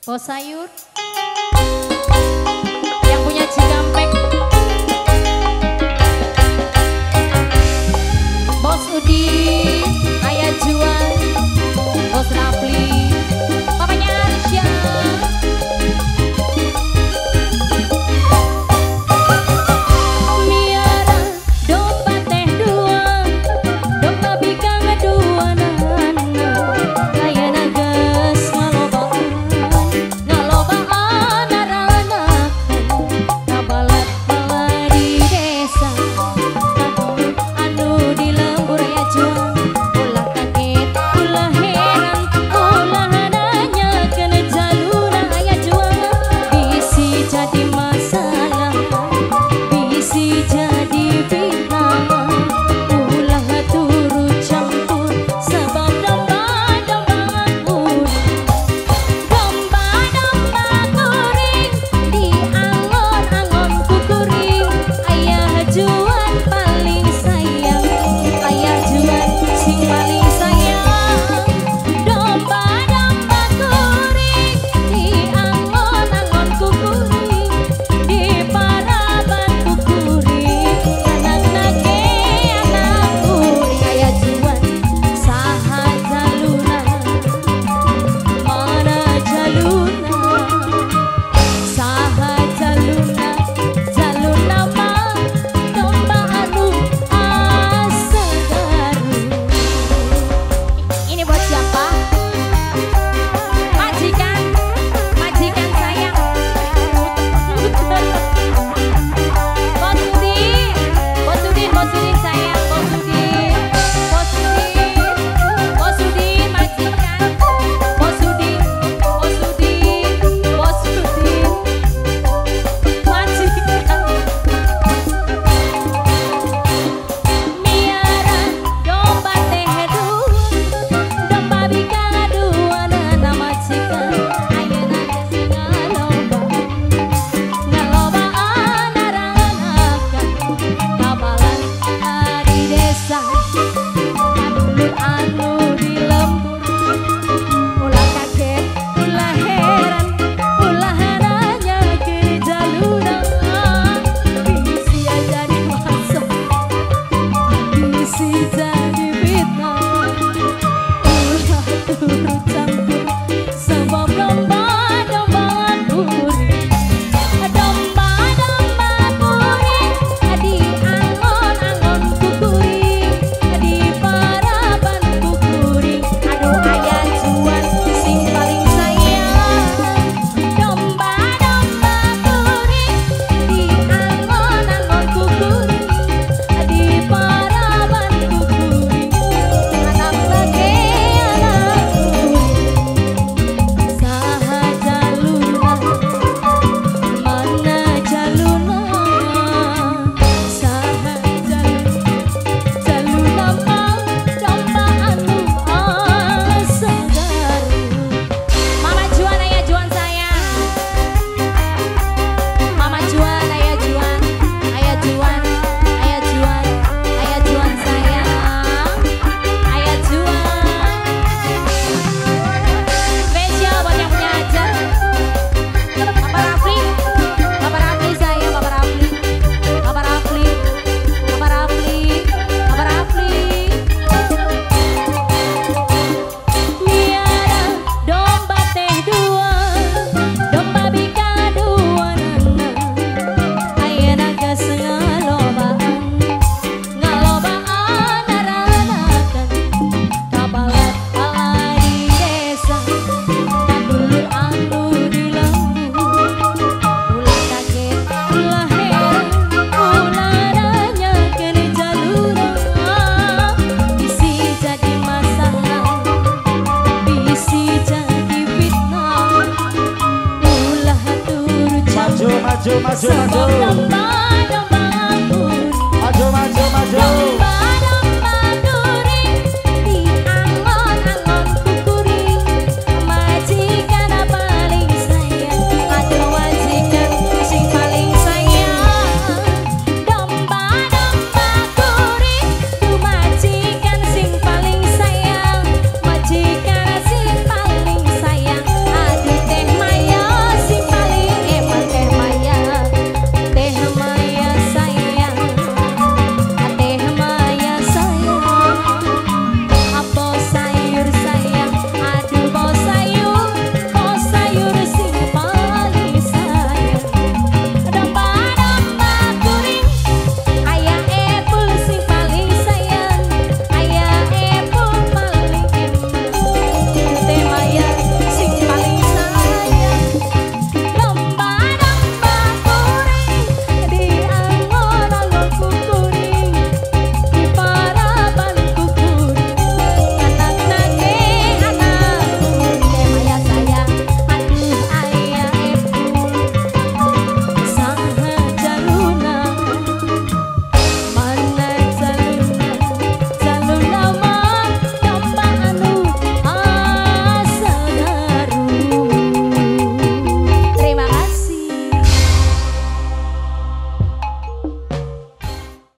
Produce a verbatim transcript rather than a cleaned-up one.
Bos sayur yang punya Cikampek, Bos Udin, Ayah Juan, Bos Rafli, papanya Arsya. Miara domba teh dua, domba bikang dua nana, kaya nagas ngalobaan, ngalobaan aranakan, kabalat bala di desa, anu di lembur ya jual, ulah kaget, ulah heran, ulah nanya kena jaluna ya jual, bisi jadi masalah, bisi jadi fitnah, ulah turut campur sebab domba-domba kuring, domba-domba kuring di angon-angon kukuring, ayah juan paling sayang, ayah juan sing paling sayang, domba-domba kuring di angon-angon kukuring, di paraban kukuring, anak nage anak kuring, ayah juan saha jaluna, mana jaluna, saha jaluna, jaluna mah domba anu asagaru. Ini buat siapa? Majikan, majikan sayang. Bos Udin, Bos Udin, Bos Udin sayang, Bos Udin, Bos Udin, Bos Udin majikan, Bos Udin, Bos Udin, Bos Udin majikan. Miara domba teh dua, domba bikang dua nana majikan, ayeuna geus ngalobaan, ngalobaan aranakan, kabalan di desa, kadulur anu di lembur, ulah kaget, ulah heran, ulah nanya ke jaluna, bisi jadi masalah, bisi jadi fitnah, ulah turut campur sebab domba-domba kuring, domba-domba kuring di angon-angon kukuring, di paraban kukuring, aduh ayah juan sing paling sayang, domba-domba kuring di angon-angon kukuring, di paraban kukuring, anak lagi anak kuring, saha jaluna, mana jaluna, saha jaluna, jaluna mah domba anu asagaru. Mama Juan, Ayah Juan sayang, Mama Juan, Ayah Juan, Ayah Juan, Ayah Juan, Ayah Juan sayang, Ayah Juan. Spesial buat yang punya aja, Papa Rafli, Papa Rafli sayang, Papa Rafli, Papa Rafli, Papa Rafli, Papa Rafli. Miara domba teh dua, domba bikang dua nana, ayeuna geus ngalobaan, ngalobaan aranakan, kabalat bala di desa, kadulur anu di lembur, ulah kaget, ulah heran, ulah nanya kene jaluna, bisi jadi masalah, bisi jadi fitnah, ulah turut Maju, campur maju, maju, sebab maju, domba-domba kuring, maju, maju, maju. domba